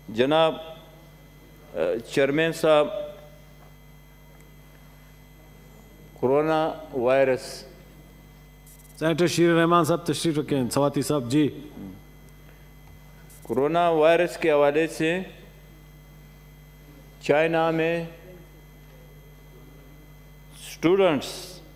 जनाब चेयरमैन साहब, corona virus. Senator Sherry Rehman साहब तशरीफ रखें। सवाती साहब जी। कोरोना वायरस के हवाले से चाइना में स्टूडेंट्स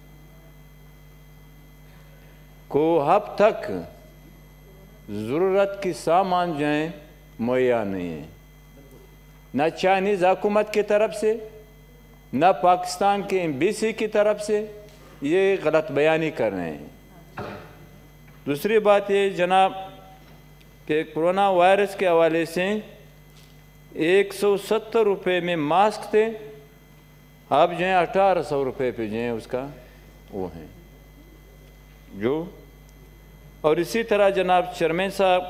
को अब तक ज़रूरत की सामान जो है मुहैया नहीं है, न चाइनीज़ हुकूमत की तरफ से न पाकिस्तान के एम्बेसी की तरफ से। ये गलत बयानी कर रहे हैं। दूसरी बात ये जनाब कि कोरोना वायरस के हवाले से 170 रुपये में मास्क थे, अब जो है 1800 रुपये पे जो है उसका वो है जो। और इसी तरह जनाब चेयरमैन साहब,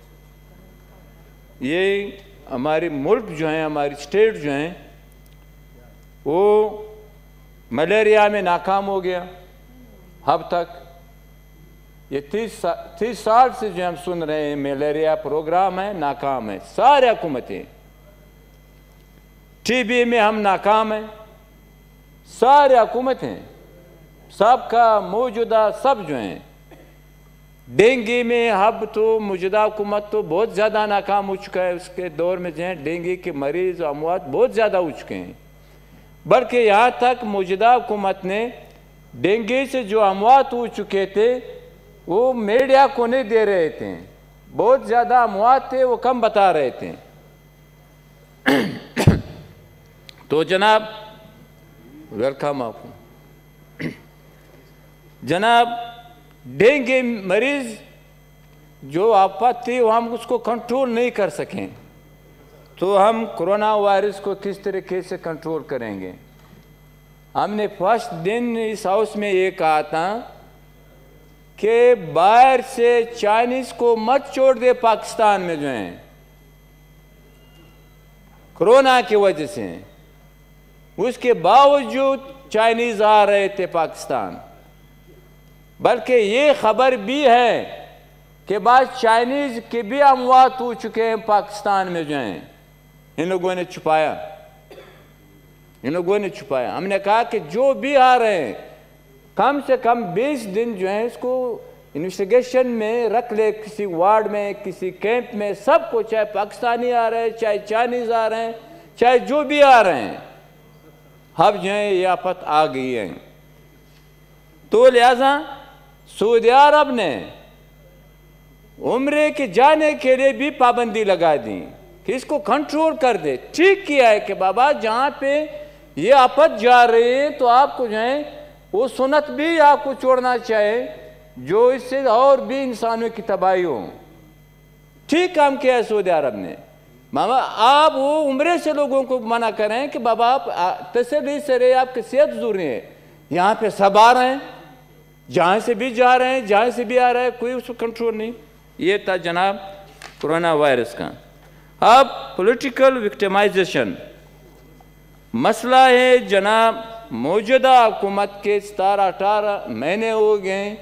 ये हमारी मुल्क जो है, हमारी स्टेट जो है, वो मलेरिया में नाकाम हो गया। अब तक ये 30 साल से जो हम सुन रहे हैं मलेरिया प्रोग्राम है, नाकाम है। सारे हुकूमतें, टीबी में हम नाकाम हैं, सारे हुकूमतें सबका मौजूदा सब जो हैं। डेंगू में अब तो मौजूदा हुकूमत तो बहुत ज़्यादा नाकाम हो चुका है। उसके दौर में जो है डेंगू के मरीज़ अमवात बहुत ज़्यादा हो चुके हैं। बल्कि यहाँ तक मौजूदा हुकूमत ने डेंगू से जो अमवात हो चुके थे वो मीडिया को नहीं दे रहे थे। बहुत ज़्यादा अमवात थे, वो कम बता रहे थे। तो जनाब वेलकम आपको। जनाब डेंगू मरीज़ जो आफत थी वो हम उसको कंट्रोल नहीं कर सकें, तो हम कोरोना वायरस को किस तरीके से कंट्रोल करेंगे। हमने फर्स्ट दिन इस हाउस में ये कहा था कि बाहर से चाइनीज़ को मत छोड़ दे पाकिस्तान में जो है कोरोना की वजह से। उसके बावजूद चाइनीज़ आ रहे थे पाकिस्तान। बल्कि ये खबर भी है कि बाद चाइनीज़ के भी अमवात हो चुके हैं पाकिस्तान में जो हैं। इन लोगों ने छुपाया, इन लोगों ने छुपाया। हमने कहा कि जो भी आ रहे हैं कम से कम 20 दिन जो है इसको इन्वेस्टिगेशन में रख ले, किसी वार्ड में, किसी कैंप में, सबको, चाहे पाकिस्तानी आ रहे हैं, चाहे चाइनीज़ आ रहे हैं, चाहे जो भी आ रहे हैं। अब जो है ये आफत आ गई है, तो लिहाजा सऊदी अरब ने उम्रे के जाने के लिए भी पाबंदी लगा दी कि इसको कंट्रोल कर दे। ठीक किया है कि बाबा जहाँ पे ये आफत जा रही है तो आपको जो है वो सुन्नत भी आपको छोड़ना चाहिए जो इससे और भी इंसानों की तबाही हो। ठीक काम किया है सऊदी अरब ने। मामा आप वो उम्रे से लोगों को मना करें कि बाबा आप तसल्ली से रहे, आपकी सेहत ज़रूरी है। यहाँ पे सब आ रहे हैं, जहाँ से भी जा रहे हैं, जहाँ से भी आ रहे हैं, कोई उसको कंट्रोल नहीं। ये था जनाब कोरोना वायरस का। अब पॉलिटिकल विक्टिमाइजेशन मसला है जनाब। मौजूदा हुकूमत के 17-18 महीने हो गए,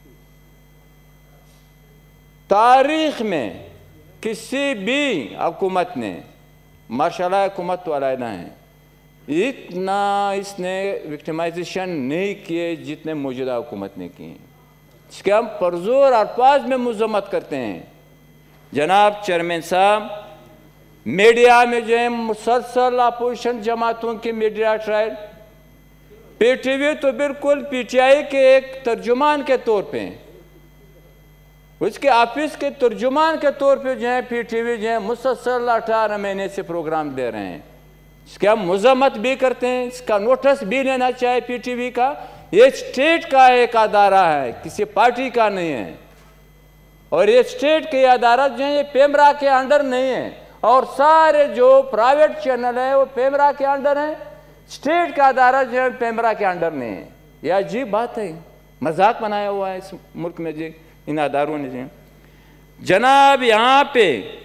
तारीख में किसी भी हुकूमत ने, माशाल्लाह हुकूमत तो अलग है, इतना इसने विक्टिमाइजेशन नहीं किए जितने मौजूदा हुकूमत ने किए। इसके हम परजोर अल्फाज में मजम्मत करते हैं। जनाब चेयरमैन साहब, मीडिया में जो है मुसलसल अपोजिशन जमातों की मीडिया ट्रायल, पीटीवी तो बिल्कुल पीटीआई के एक तर्जुमान के तौर पे, उसके ऑफिस के तर्जुमान के तौर पे जो है पीटीवी जो है मुसलसल 18 महीने से प्रोग्राम दे रहे हैं। इसके हम मजम्मत भी करते हैं, इसका नोटिस भी लेना चाहिए पीटीवी का। ये स्टेट का एक अदारा है, किसी पार्टी का नहीं है। और ये स्टेट के अदारा जो है ये पेमरा के अंडर नहीं है, और सारे जो प्राइवेट चैनल है वो पेमरा के अंडर हैं। स्टेट का अदारा जो है पेमरा के अंडर नहीं है। यह अजीब बात है, मजाक बनाया हुआ है इस मुल्क में जी इन अदारों ने जी। जनाब यहाँ पे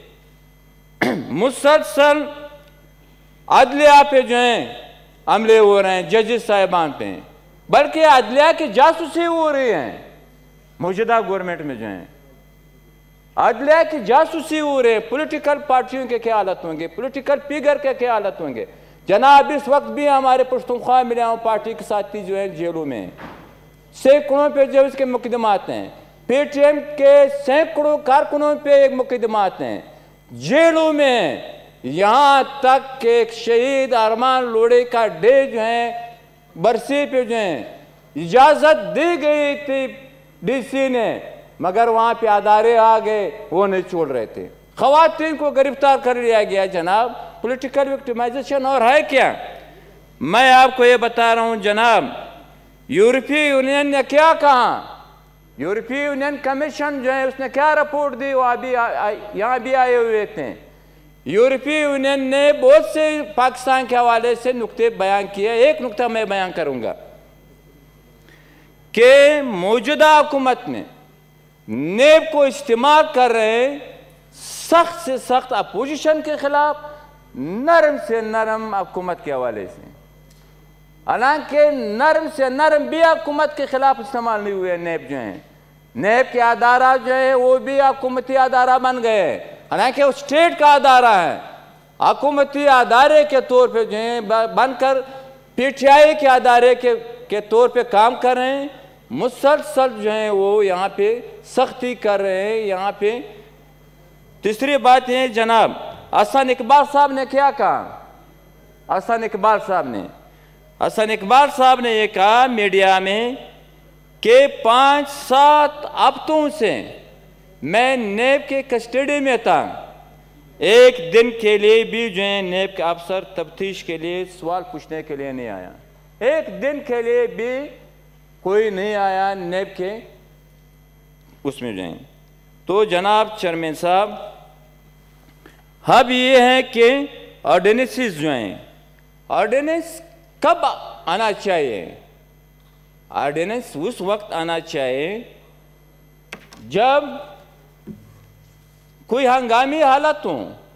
मुसलसल अदलिया पे जो है हमले हो रहे हैं, जजेस साहिबान पे, बल्कि अदलिया की जासूसी हो रही है मौजूदा गवर्नमेंट में जो है। عدلیہ کی جاسوسی ہو رہے, پولیٹیکل پارٹیوں کے کیا حالت ہوں گے, پولیٹیکل فگر کے کیا حالت ہوں گے. جناب اس وقت بھی ہمارے پشتونخوا ملیاؤں پارٹی کے ساتھی جو ہیں جیلوں میں, سینکڑوں پہ جو اس کے مقدمات ہیں, پی ٹی ایم کے سینکڑوں کارکنوں پہ ایک مقدمات ہیں جیلوں میں. یہاں تک کہ ایک شہید ارمان لوڑے کا ڈے جو ہے برسی پہ جو ہے اجازت دی گئی تھی ڈی سی نے, مگر وہاں پہ ادارے آ گئے, وہ نہیں چھوڑ رہے تھے. خواتین کو گرفتار کر لیا گیا. جناب پولیٹیکل وکٹمائزیشن اور ہے کیا؟ میں آپ کو یہ بتا رہا ہوں جناب, یورپی یونین نے کیا کہا, یورپی یونین کمیشن جو ہے اس نے کیا رپورٹ دی, وہ ابھی یہاں بھی آئے ہوئے تھے. یورپی یونین نے بہت سے پاکستان کے حوالے سے نقطے بیان کیے. ایک نقطہ میں بیان کروں گا کہ موجودہ حکومت نے نیب کو اجتماع کر رہے ہیں سخت سے سخت اپوزیشن کے خلاف, نرم سے نرم حکومت کے حوالے سے. حالانکہ نرم سے نرم بھی حکومت کے خلاف استعمال نہیں ہوئے. نیب جو ہیں, نیب کے ادارہ جو ہے وہ بھی حکومتی ادارہ بن گئے, حالانکہ وہ اسٹیٹ کا ادارہ ہے. حکومتی ادارے کے طور پہ جو ہیں بن کر پی ٹی آئی کے ادارے کے طور پہ کام کر رہے ہیں. مسلسل جو ہیں وہ یہاں پہ سختی کر رہے ہیں. یہاں پہ تیسری بات یہ جناب, حسن اقبال صاحب نے کیا کہا, حسن اقبال صاحب نے یہ کہا میڈیا میں کہ 5-7 ہفتوں سے میں نیب کے کسٹڈی میں تھا, ایک دن کے لیے بھی جو ہے نیب کا افسر تفتیش کے لیے سوال پوچھنے کے لیے نہیں آیا. ایک دن کے لیے بھی کوئی نہیں آیا نیب کے اس میں جو ہیں. تو جناب چیئرمین صاحب, اب یہ ہے کہ آرڈیننسز جو ہیں, آرڈیننس کب آنا چاہیے؟ آرڈیننس اس وقت آنا چاہیے جب کوئی ہنگامی حالت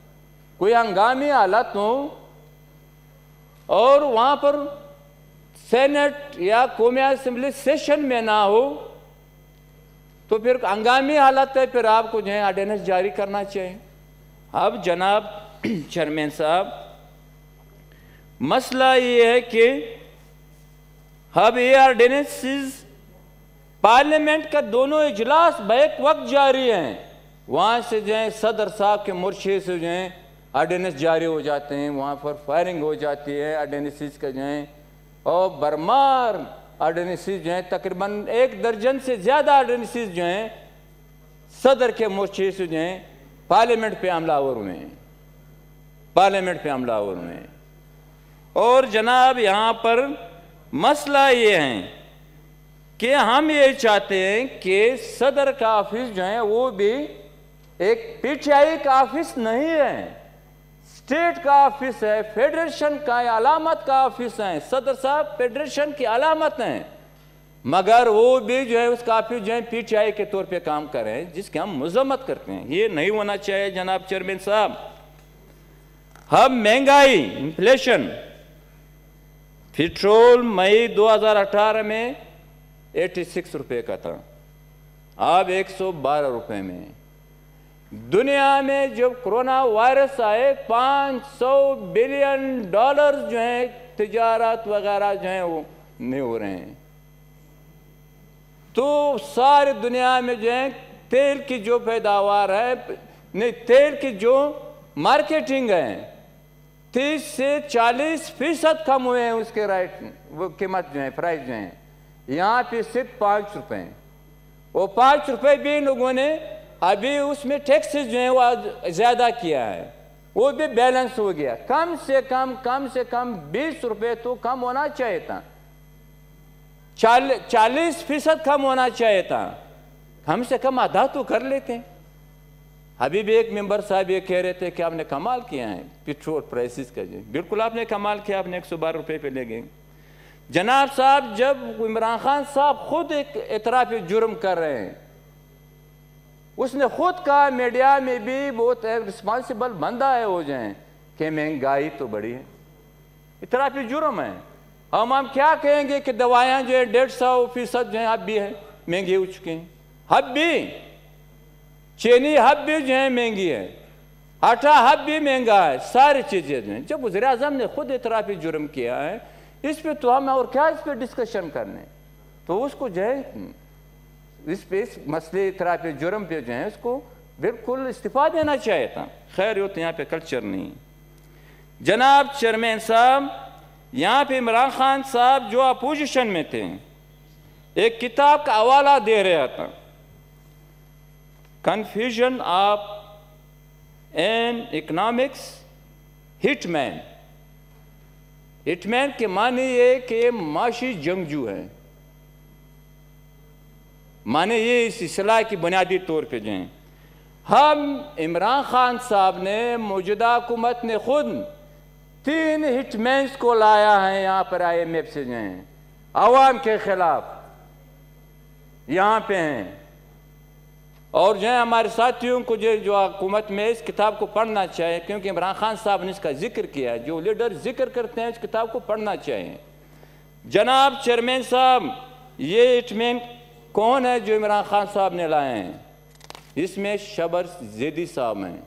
ہوں اور وہاں پر سینٹ یا قومی اسمبلی سیشن میں نہ ہو, تو پھر ہنگامی حالت ہے, پھر آپ کو جو ہے آرڈیننس جاری کرنا چاہیے. اب جناب چیئرمین صاحب, مسئلہ یہ ہے کہ اب یہ آرڈیننسز پارلیمنٹ کا دونوں اجلاس بیک وقت جاری ہیں, وہاں سے جو ہے صدر صاحب کے مرشے سے جو ہیں آرڈیننس جاری ہو جاتے ہیں, وہاں پر فائرنگ ہو جاتی ہے آرڈیننسز کا جو ہیں, اور برمار آرڈیننسز جو ہیں تقریباً 1 درجن سے زیادہ آرڈیننسز جو ہیں صدر کے مرشے سے جو ہیں پارلیمنٹ پہ حملہ آور ہوئے ہیں. اور جناب یہاں پر مسئلہ یہ ہے کہ ہم یہ چاہتے ہیں کہ صدر کا آفس جو ہے وہ بھی ایک پی ٹی آئی کا آفس نہیں ہے, اسٹیٹ کا آفس ہے, فیڈریشن کا علامت کا آفس ہے. صدر صاحب فیڈریشن کی علامت ہیں, مگر وہ بھی جو ہے اس کا آفس جو ہے پی ٹی آئی کے طور پہ کام کر رہے ہیں, جس کی ہم مذمت کرتے ہیں. یہ نہیں ہونا چاہیے جناب چیئرمین صاحب. اب مہنگائی, انفلیشن, پیٹرول مئی 2018 میں 86 روپے کا تھا, اب 112 روپے میں. دنیا میں جب کرونا وائرس آئے 500 بلین ڈالر جو ہیں تجارت وغیرہ جو ہیں وہ نہیں ہو رہے ہیں. تو ساری دنیا میں جو ہے تیل کی جو پیداوار ہے, نہیں تیل کی جو مارکیٹنگ ہے 30 سے 40% کم ہوئے ہیں اس کے وہ قیمت جو ہے پرائز جو ہیں. یہاں پہ صرف 5 روپے, وہ 5 روپے بھی لوگوں نے ابھی اس میں ٹیکسز جو ہیں وہ زیادہ کیا ہے, وہ بھی بیلنس ہو گیا. کم سے کم 20 روپے تو کم ہونا چاہیے تھا, 40% کم ہونا چاہیے تھا, کم سے کم آدھا تو کر لیتے ہیں. ابھی بھی ایک ممبر صاحب یہ کہہ رہے تھے کہ آپ نے کمال کیا ہے پیٹرول پرائسز کا. جی بالکل آپ نے کمال کیا, آپ نے 112 روپے پہ لے گئے. جناب صاحب جب عمران خان صاحب خود ایک اعتراف جرم کر رہے ہیں, اس نے خود کہا میڈیا میں بھی بہت رسپانسیبل بندہ ہے وہ جو ہیں کہ مہنگائی تو بڑی ہے, اعتراف جرم ہے. ہم کیا کہیں گے کہ دوائیاں جو ہے 150% جو ہیں اب بھی ہے مہنگی ہو چکے ہیں. اب بھی चीनी हब भी जो है महंगी है, आटा हब भी महंगा है, सारी चीज़ें जो हैं। जब वज़ीर आज़म ने खुद इतराफ़ी जुर्म किया है, इस पे तो हम और क्या इस पे डिस्कशन करने, तो उसको जो है इस पे इस मसले इतराफ़ी जुर्म पे जो है उसको बिल्कुल इस्तीफ़ा देना चाहिए था। खैर ये तो यहाँ पे कल्चर नहीं। जनाब चेयरमैन साहब, यहाँ पे इमरान खान साहब जो अपोजिशन में थे, एक किताब का हवाला दे रहा था, confusion of an economics hitman. Hitman के माने ये कि माशी जंगजू है, माने ये इस इस्लाह की बुनियादी तौर पे जो हैं। हम इमरान खान साहब ने मौजूदा हुकूमत ने खुद 3 हिटमैन्स को लाया है यहाँ पर IMF से जो हैं, आवाम के खिलाफ यहाँ पे हैं। और जो है हमारे साथियों को जो हुकूमत में इस किताब को पढ़ना चाहिए, क्योंकि इमरान खान साहब ने इसका जिक्र किया है, जो लीडर जिक्र करते हैं इस किताब को पढ़ना चाहिए। जनाब चेयरमैन साहब, ये हिटमैन कौन है जो इमरान खान साहब ने लाए हैं? इसमें शबर ज़ैदी साहब हैं।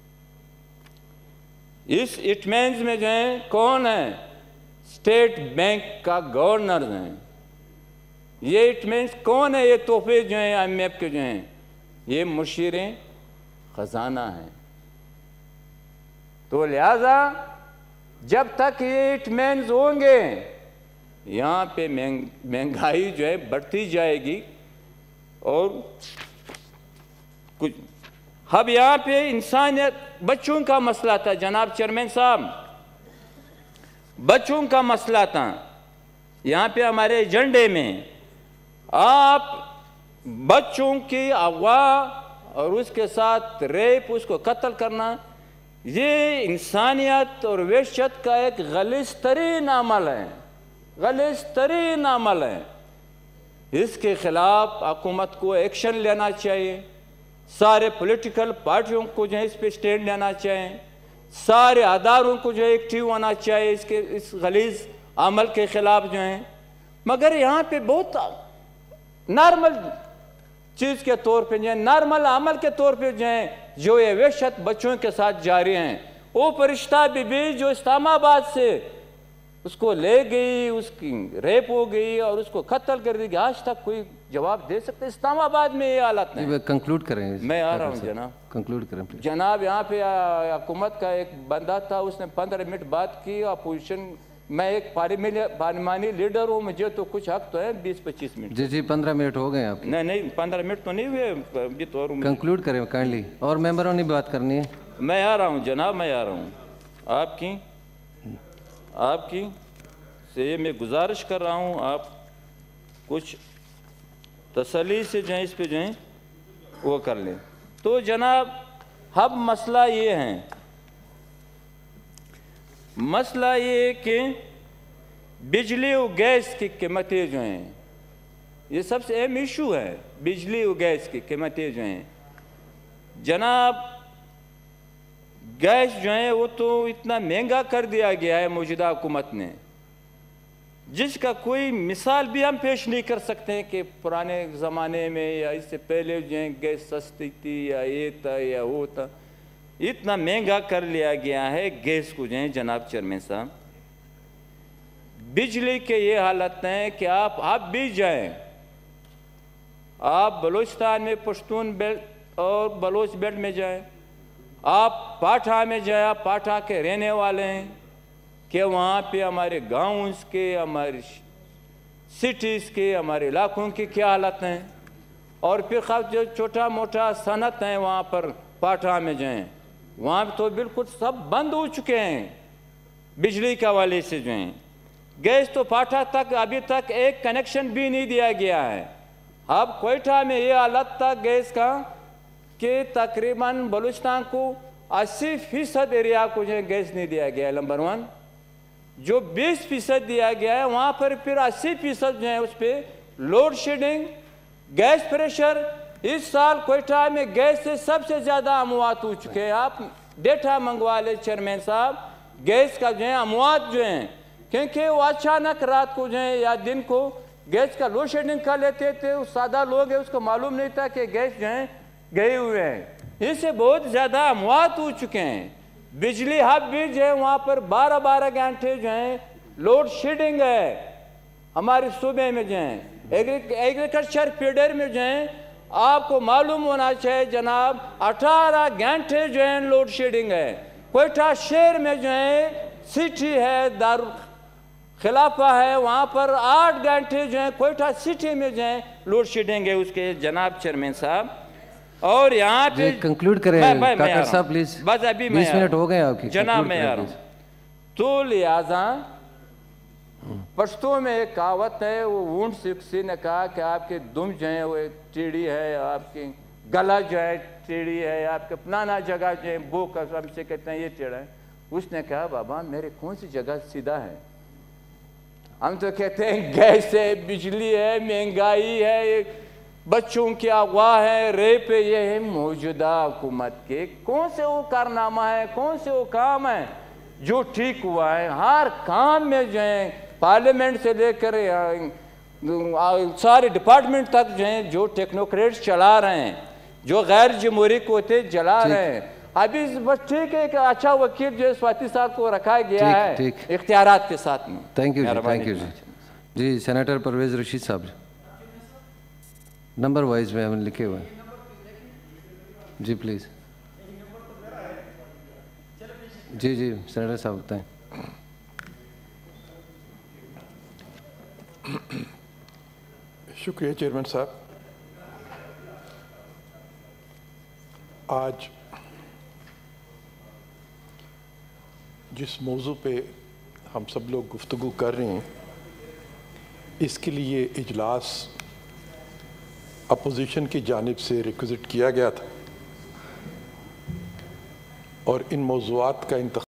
इस हिटमैन्स में जो है कौन है? स्टेट बैंक का गवर्नर हैं। ये हिटमैन्स कौन है? ये तोहफे जो हैं IMF के जो हैं, ये मुशीरें ख़जाना हैं। तो लिहाजा जब तक ये हिटमैन्स होंगे यहाँ पे महंगाई जो है बढ़ती जाएगी। और कुछ अब यहाँ पे इंसानियत, बच्चों का मसला था जनाब चेयरमैन साहब, बच्चों का मसला था। यहाँ पे हमारे एजेंडे में आप बच्चों की अगवा और उसके साथ रेप, उसको कत्ल करना, ये इंसानियत और वहशत का एक गलीज़ तरीन अमल है, गलीज़ तरीन अमल है। इसके खिलाफ हुकूमत को एक्शन लेना चाहिए। सारे पॉलिटिकल पार्टियों को जो है इस पे स्टैंड लेना चाहिए, सारे अदारों को जो है एक्टिव होना चाहिए इसके इस गलीज़ अमल के खिलाफ जो है। मगर यहाँ पे बहुत नॉर्मल चीज़ के तौर पे जो है, नॉर्मल अमल के तौर पे जो है, जो ये वहशत बच्चों के साथ जारी हैं। वो फरिश्ता बीबी जो इस्लामाबाद से उसको ले गई, उसकी रेप हो गई और उसको कत्ल कर दी, आज तक कोई जवाब दे सकते? इस्लामाबाद में ये हालत नहीं। कंक्लूड करें, मैं आ रहा हूँ जनाब, कंक्लूड करें जनाब। यहाँ पे हुकूमत का एक बंदा था, उसने 15 मिनट बात की। अपोजिशन, मैं एक पार्लिमानी लीडर हूँ, मुझे तो कुछ हक तो है 20-25 मिनट। जी 15 मिनट हो गए आप? नहीं 15 मिनट तो नहीं हुए अभी तो। कंक्लूड करें काइंडली, और मेंबरों ने बात करनी है। मैं आ रहा हूँ जनाब, मैं आ रहा हूँ। आपकी से मैं गुजारिश कर रहा हूँ, आप कुछ तसल्ली से जो है इस पे जो है वो कर लें। तो जनाब अब मसला ये है, मसला ये कि बिजली और गैस की कीमतें जो हैं, ये सबसे अहम इशू है। बिजली और गैस की कीमतें जो हैं जनाब, गैस जो है वो तो इतना महंगा कर दिया गया है मौजूदा हुकूमत ने, जिसका कोई मिसाल भी हम पेश नहीं कर सकते कि पुराने ज़माने में या इससे पहले जो है गैस सस्ती थी या ये था या वो था। इतना महंगा कर लिया गया है गैस को जो है जनाब चेयरमैन साहब। बिजली के ये हालत हैं कि आप भी जाएं, आप बलूचिस्तान में पश्तून बेल्ट और बलोच बेल्ट में जाएं, आप पाठा में जाएं, आप पाठा के रहने वाले हैं कि वहाँ पे हमारे गाँव के, हमारे सिटीज़ के, हमारे इलाकों की क्या हालत हैं। और फिर ख़ास जो छोटा मोटा सनत हैं वहाँ पर पाठा में जाएं, वहाँ तो बिल्कुल सब बंद हो चुके हैं बिजली के हवाले से जो हैं। गैस तो पाठा तक अभी तक एक कनेक्शन भी नहीं दिया गया है। अब कोयटा में ये हालत था गैस का कि तकरीबन बलूचिस्तान को 80% एरिया को जो है गैस नहीं दिया गया है, नंबर 1। जो 20% दिया गया है वहाँ पर फिर 80% जो है उस पर लोड शेडिंग, गैस प्रेशर। इस साल कोयटा में गैस से सबसे ज़्यादा अमवात हो चुके हैं। आप डेटा मंगवा ले चेयरमैन साहब, गैस का जो है अमवात जो हैं, क्योंकि वो अचानक रात को जो है या दिन को गैस का लोड शेडिंग कर लेते थे। सादा लोग है उसको मालूम नहीं था कि गैस जो है گئے ہوئے ہیں، اس سے بہت زیادہ اموات ہو چکے ہیں۔ بجلی ہب بھی جو ہے وہاں پر 12 گھنٹے جو ہیں لوڈ شیڈنگ ہے ہمارے صوبے میں جو ہیں۔ ایگریکلچر فیڈر میں جو ہیں آپ کو معلوم ہونا چاہیے جناب 18 گھنٹے جو ہیں لوڈ شیڈنگ ہے۔ کوئٹہ شہر میں جو ہے سٹی ہے دارالخلافہ ہے، وہاں پر 8 گھنٹے جو ہیں کوئٹہ سٹی میں جو ہیں لوڈ شیڈنگ ہے اس کے جناب چیئرمین صاحب۔ اور یہاں پہ کنکلوڈ کریں کاکر صاحب پلیز، بس ابھی 20 منٹ ہو گئے آپ کی، جناب میں آ رہا ہوں۔ تو لہٰذا پشتو میں ایک کہاوت ہے، وہ اونٹ سے کسی نے کہا کہ آپ کے دم جو ہیں وہ ٹیڑھی ہے، آپ کی گلا جو ہے ٹیڑھی ہے، آپ کے پنانا جگہ جو ہے بو کا ہم سے کہتے ہیں یہ ٹیڑھا ہے۔ اس نے کہا بابا میرے کون سی جگہ سیدھا ہے؟ ہم تو کہتے ہیں گیس ہے، بجلی ہے، مہنگائی ہے، بچوں کی اغوا ہے، ریپ ہے۔ یہ ہے موجودہ حکومت کے کون سے وہ کارنامہ ہے، کون سے وہ کام ہے جو ٹھیک ہوا ہے؟ ہر کام میں جو ہے پارلیمنٹ سے لے کر سارے ڈپارٹمنٹ تک جو ہیں جو ٹیکنوکریٹس چلا رہے ہیں، جو غیر جمہوری قوتیں چلا رہے ہیں۔ ابھی بس ٹھیک ہے کہ اچھا وکیل جو ہے سواتی صاحب کو رکھا گیا ہے اختیارات کے ساتھ میں۔ Thank you ji senator Pervaiz Rashid صاحب نمبر وائز میں ہم لکھے ہوئے ہیں جی پلیز۔ جی سینیٹر صاحب بتائیں۔ شکریہ چیئرمین صاحب۔ آج جس موضوع پہ ہم سب لوگ گفتگو کر رہے ہیں اس کے لیے اجلاس اپوزیشن کی جانب سے ریکویزٹ کیا گیا تھا اور ان موضوعات کا انتخاب